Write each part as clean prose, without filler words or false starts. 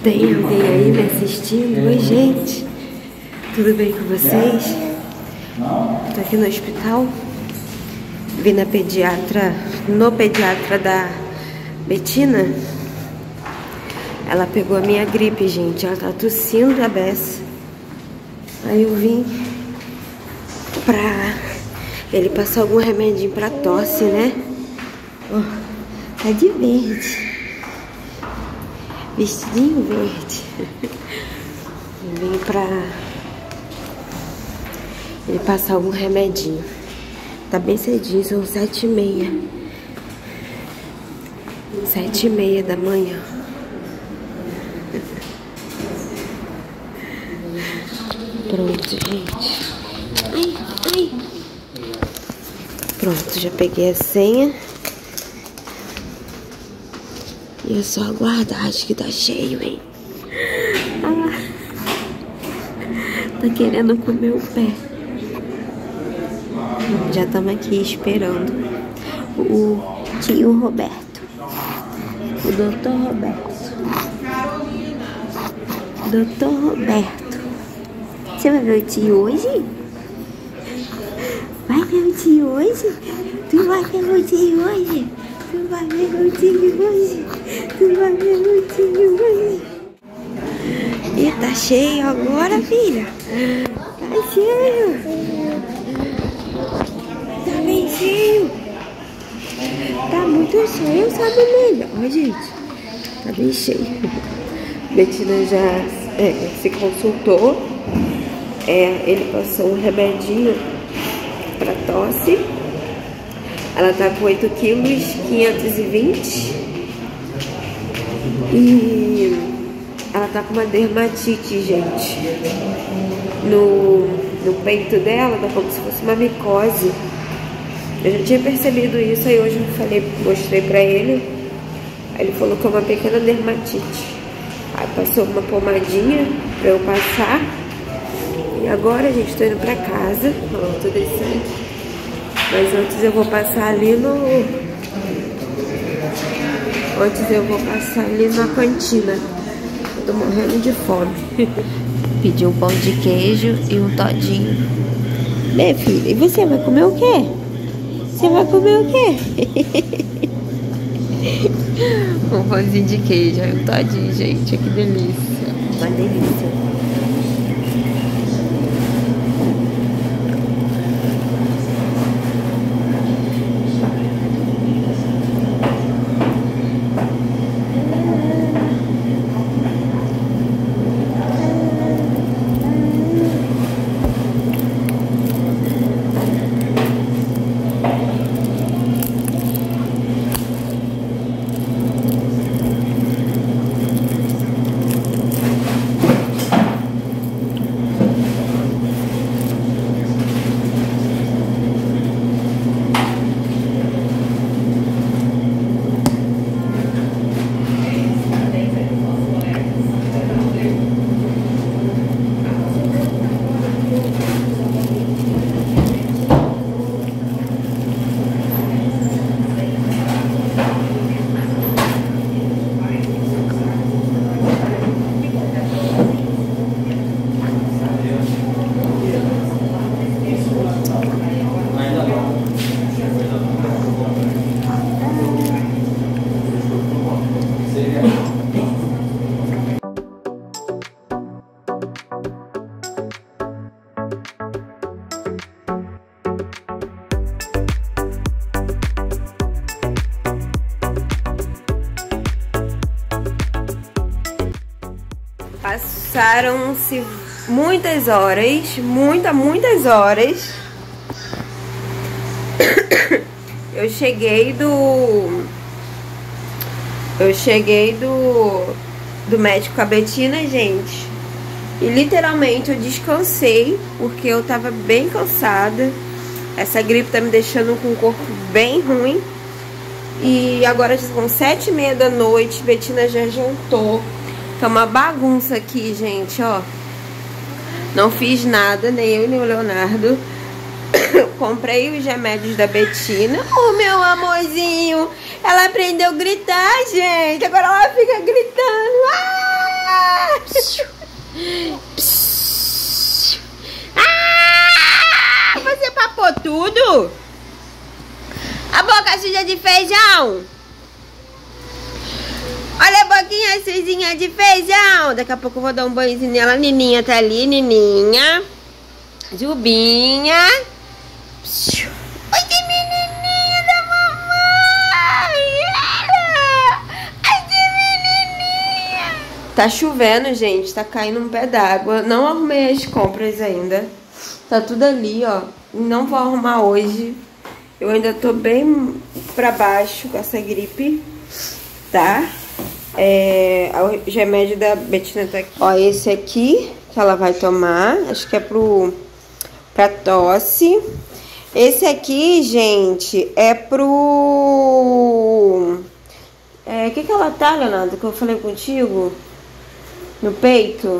Tem alguém aí me assistindo? Oi, gente. Tudo bem com vocês? Tô aqui no hospital. Vim no pediatra da Betina. Ela pegou a minha gripe, gente. Ela tá tossindo a beça. Aí eu vim pra ele passar algum remedinho pra tosse, né? Ó, tá de verde. Vestidinho verde. Vim pra ele passar algum remedinho. Tá bem cedinho, são 7h30. 7h30 da manhã. Pronto, gente. Ai. Pronto, já peguei a senha. E é só aguardar, acho que tá cheio, hein? Ah, tá querendo comer o pé. Já estamos aqui esperando o tio Roberto. O doutor Roberto. Doutor Roberto. Você vai ver o tio hoje? Vai ver o tio hoje? Tu vai ver o tio hoje? Tu vai ver o tio hoje? Tu vai ver o tio hoje? E tá cheio agora, filha? Tá cheio. Tá bem cheio. Tá muito cheio, sabe, melhor. Ó, gente. Tá bem cheio. Betina já se consultou. Ele passou um remedinho pra tosse. Ela tá com 8 quilos, 520. E ela tá com uma dermatite, gente. No peito dela, tá como se fosse uma micose. Eu já tinha percebido isso, aí hoje mostrei pra ele. Aí ele falou que é uma pequena dermatite. Aí passou uma pomadinha pra eu passar. E agora, gente, tô indo pra casa. Ó, tô descendo. Mas antes eu vou passar ali na cantina. Eu tô morrendo de fome. Pedi um pão de queijo e um todinho. Né, filha? E você vai comer o quê? Você vai comer o quê? Um pãozinho de queijo e um todinho, gente. Que delícia. Uma delícia. Passaram-se muitas horas, muitas horas. Eu cheguei do médico com a Betina, gente. E literalmente eu descansei, porque eu tava bem cansada. Essa gripe tá me deixando com o corpo bem ruim. E agora são 7h30 da noite, Betina já jantou. Tá uma bagunça aqui, gente, ó. Não fiz nada, nem eu nem o Leonardo. Comprei os remédios da Betina. Oh, meu amorzinho. Ela aprendeu a gritar, gente. Agora ela fica gritando. Ah! Chu? A boca suja de feijão. Olha a boquinha sujinha de feijão. Daqui a pouco eu vou dar um banhozinho nela. Nininha tá ali, Nininha. Jubinha. Oi, que menininha da mamãe. Ai, que menininha. Tá chovendo, gente. Tá caindo um pé d'água. Não arrumei as compras ainda. Tá tudo ali, ó. Não vou arrumar hoje. Eu ainda tô bem pra baixo com essa gripe, tá? O remédio da Betina tá aqui. Ó, esse aqui que ela vai tomar. Acho que é pra tosse. Esse aqui, gente, é pro... O que ela tá, Leonardo? Que eu falei contigo? No peito?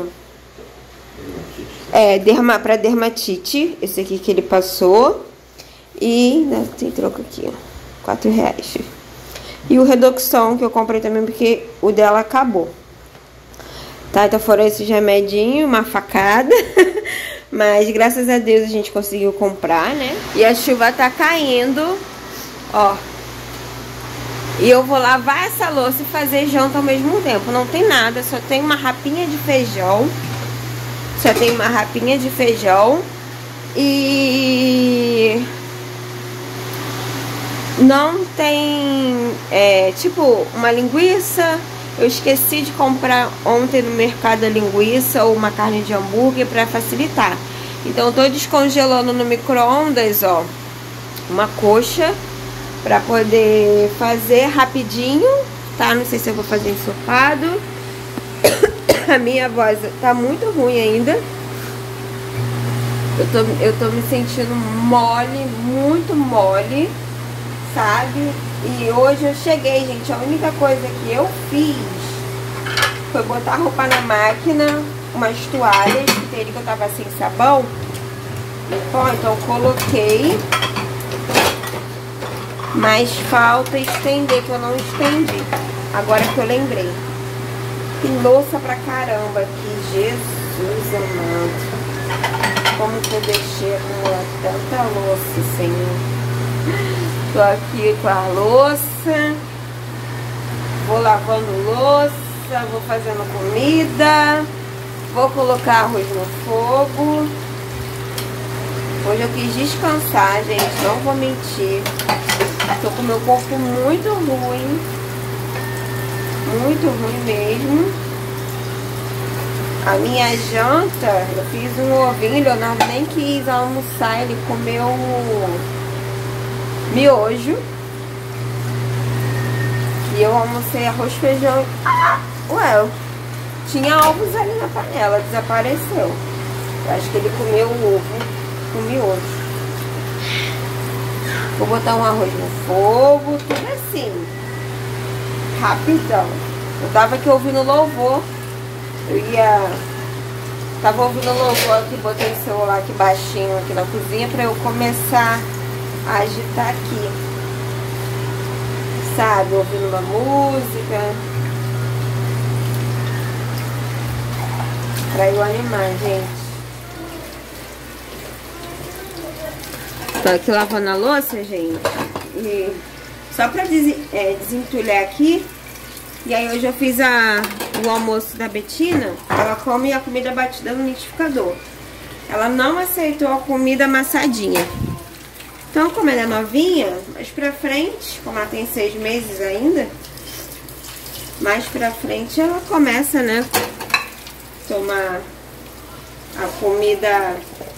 Pra dermatite. Esse aqui que ele passou. E tem troco aqui, ó, R$4. E o Redoxon que eu comprei também porque o dela acabou. Tá, então foram esses remedinhos, uma facada. Mas graças a Deus a gente conseguiu comprar, né? E a chuva tá caindo, ó. E eu vou lavar essa louça e fazer janta ao mesmo tempo. Não tem nada, só tem uma rapinha de feijão. E... não tem, tipo, uma linguiça. Eu esqueci de comprar ontem no mercado a linguiça ou uma carne de hambúrguer pra facilitar. Então eu tô descongelando no micro-ondas, ó, uma coxa pra poder fazer rapidinho, tá? Não sei se eu vou fazer ensopado. A minha voz tá muito ruim ainda. Eu tô me sentindo mole, muito mole, sabe? E hoje eu cheguei, gente, a única coisa que eu fiz foi botar a roupa na máquina, umas toalhas, que teria que eu tava sem sabão. Então eu coloquei, mas falta estender, que eu não estendi. Agora que eu lembrei. Que louça pra caramba aqui, Jesus amado. Como que eu deixei acumular tanta louça, Senhor? Tô aqui com a louça, vou lavando louça, vou fazendo comida, vou colocar arroz no fogo. Hoje eu quis descansar, gente, não vou mentir. Tô com meu corpo muito ruim mesmo. A minha janta, eu fiz um ovinho, o Leonardo nem quis almoçar, ele comeu miojo. E eu almocei arroz, feijão. Ué, tinha ovos ali na panela, desapareceu. Eu acho que ele comeu o ovo com miojo. Vou botar um arroz no fogo, tudo assim, rapidão. Eu tava aqui ouvindo louvor. Tava ouvindo louvor aqui, botei o celular aqui baixinho aqui na cozinha pra eu começar a agitar aqui, sabe, ouvindo uma música, pra eu animar, gente. Tô aqui lavando a louça, gente, e só pra desentulhar aqui. E aí hoje eu fiz o almoço da Betina. Ela come a comida batida no liquidificador. Ela não aceitou a comida amassadinha. Então, como ela é novinha, mais pra frente, como ela tem 6 meses ainda, mais pra frente ela começa, né, tomar a comida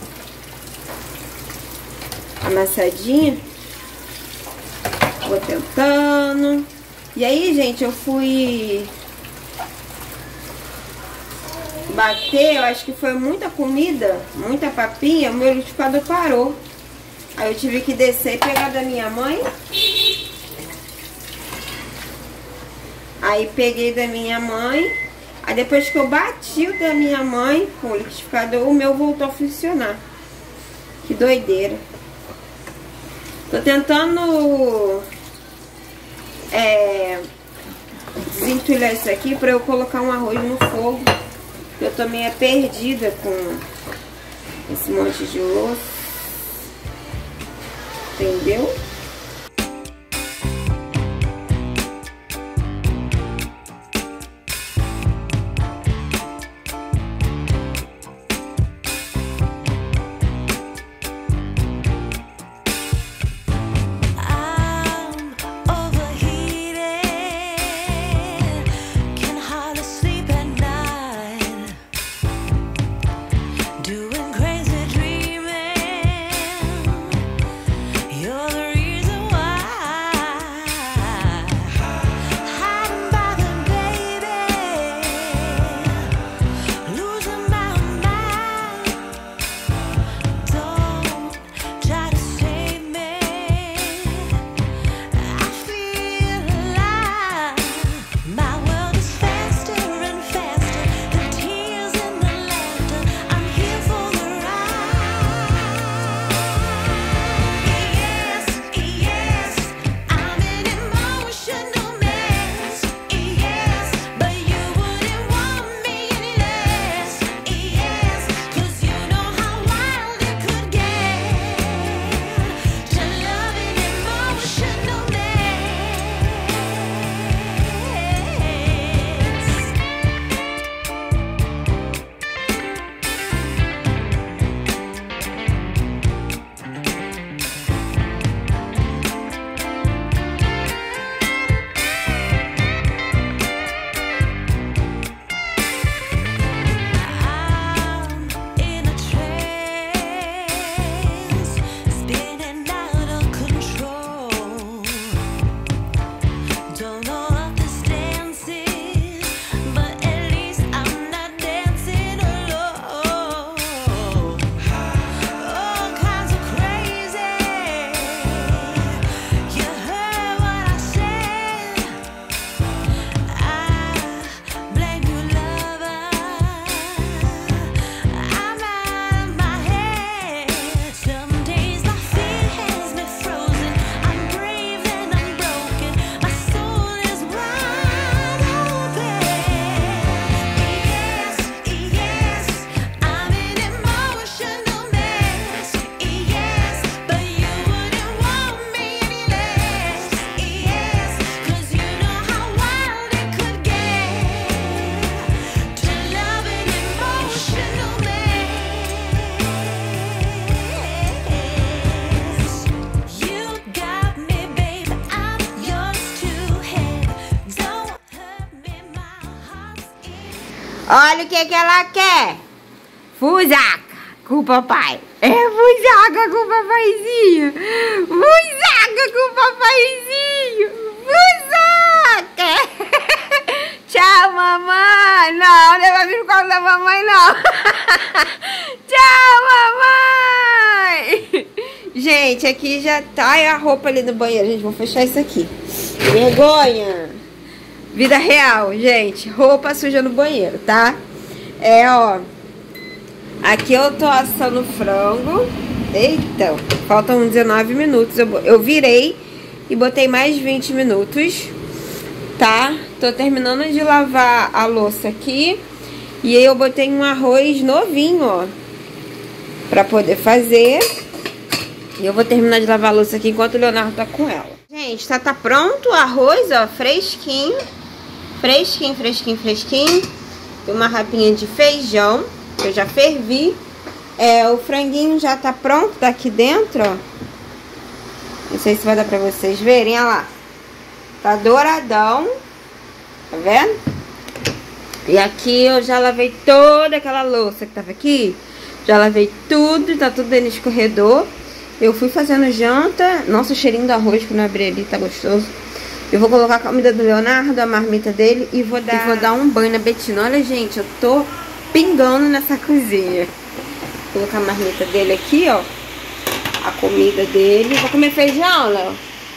amassadinha. Vou tentando. E aí, gente, eu fui bater, eu acho que foi muita comida, muita papinha, o meu liquidificador parou. Aí eu tive que descer e pegar da minha mãe. Aí peguei da minha mãe. Aí depois que eu bati o da minha mãe com o liquidificador, o meu voltou a funcionar. Que doideira. Tô tentando desentulhar isso aqui pra eu colocar um arroz no fogo. Eu tô meio perdida com esse monte de louça. entendeu? Olha o que ela quer. Fusaca com o papai. É fusaca com o papaizinho. Fusaca com o papaizinho. Fusaca. Tchau, mamãe. Não, não vai vir no colo da mamãe, não. Tchau, mamãe. Gente, aqui já tá a roupa ali no banheiro. Gente, vou fechar isso aqui. Vergonha. Vida real, gente. Roupa suja no banheiro, tá? Ó. Aqui eu tô assando frango. Eita, faltam 19 minutos. Eu virei e botei mais 20 minutos, tá? Tô terminando de lavar a louça aqui. E aí eu botei um arroz novinho, ó, pra poder fazer. E eu vou terminar de lavar a louça aqui enquanto o Leonardo tá com ela. Gente, tá pronto o arroz, ó, fresquinho. Fresquinho, fresquinho, fresquinho. Tem uma rapinha de feijão, que eu já fervi. O franguinho já tá pronto, tá aqui dentro, ó. Não sei se vai dar pra vocês verem, olha lá. Tá douradão. Tá vendo? E aqui eu já lavei toda aquela louça que tava aqui. Já lavei tudo, tá tudo aí no escorredor. Eu fui fazendo janta. Nossa, o cheirinho do arroz que eu não abri ali, tá gostoso. Eu vou colocar a comida do Leonardo, a marmita dele, e vou dar um banho na Betina. Olha, gente, eu tô pingando nessa cozinha. Vou colocar a marmita dele aqui, ó. A comida dele. Vou comer feijão, Léo?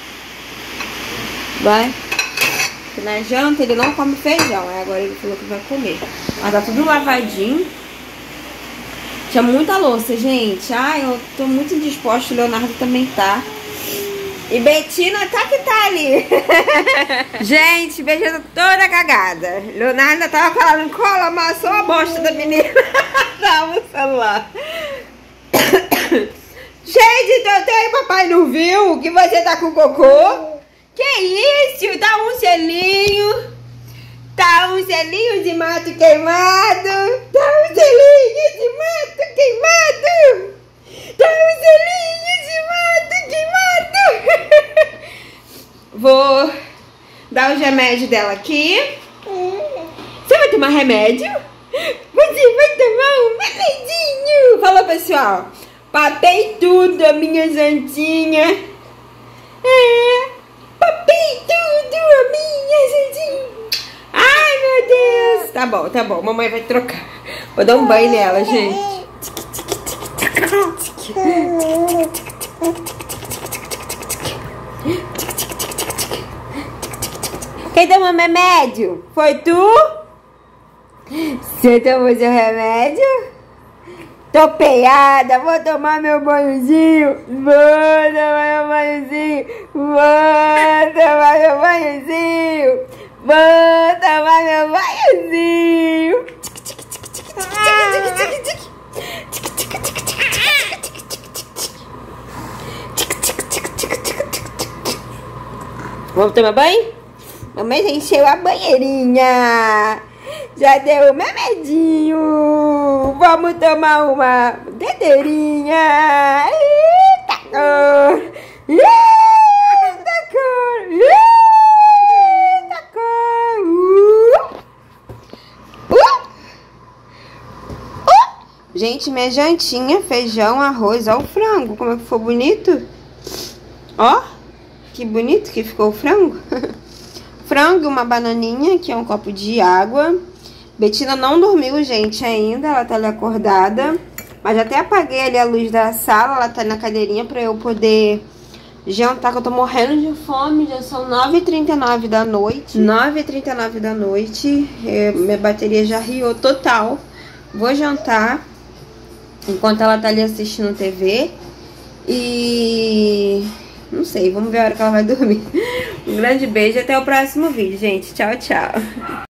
Vai. Porque na janta ele não come feijão. Agora ele falou que vai comer. Mas tá tudo lavadinho. Tinha muita louça, gente. Ai, eu tô muito indisposta. O Leonardo também tá. E Betina tá que tá ali. Gente, Betina toda cagada. Leonardo tava falando, cola, amassou a bosta da menina. Tava no celular. Gente, Totô e papai não viu que você tá com cocô? Que isso? Tá um selinho. Tá um selinho de mato queimado. Tá um selinho de mato queimado. Tá um selinho de mato queimado. Vou dar os remédios dela aqui. Você vai tomar remédio? Você vai tomar um remedinho. Falou, pessoal. Papei tudo, a minha santinha. Papei tudo, a minha santinha. Ai, meu Deus. Tá bom, tá bom. Mamãe vai trocar. Vou dar um banho nela, gente. Quem tomou remédio? Foi tu? Você tomou seu remédio? Tô peiada, vou tomar meu banhozinho. Vou tomar meu banhozinho. Vou tomar meu banhozinho. Vou tomar meu banhozinho. Vamos tomar banho? Mamãe já encheu a banheirinha. Já deu um remedinho. Vamos tomar uma dedeirinha. Eita cor. Eita cor. Eita cor. Gente, minha jantinha, feijão, arroz. Ó o frango, como é que ficou bonito. Ó, que bonito que ficou o frango. Frango, uma bananinha, que é um copo de água. Betina não dormiu, gente, ainda. Ela tá ali acordada. Mas já até apaguei ali a luz da sala. Ela tá na cadeirinha pra eu poder jantar, que eu tô morrendo de fome. Já são 9h39 da noite. 9h39 da noite. Minha bateria já riou total. Vou jantar enquanto ela tá ali assistindo TV. E... não sei, vamos ver a hora que ela vai dormir. Um grande beijo e até o próximo vídeo, gente. Tchau, tchau.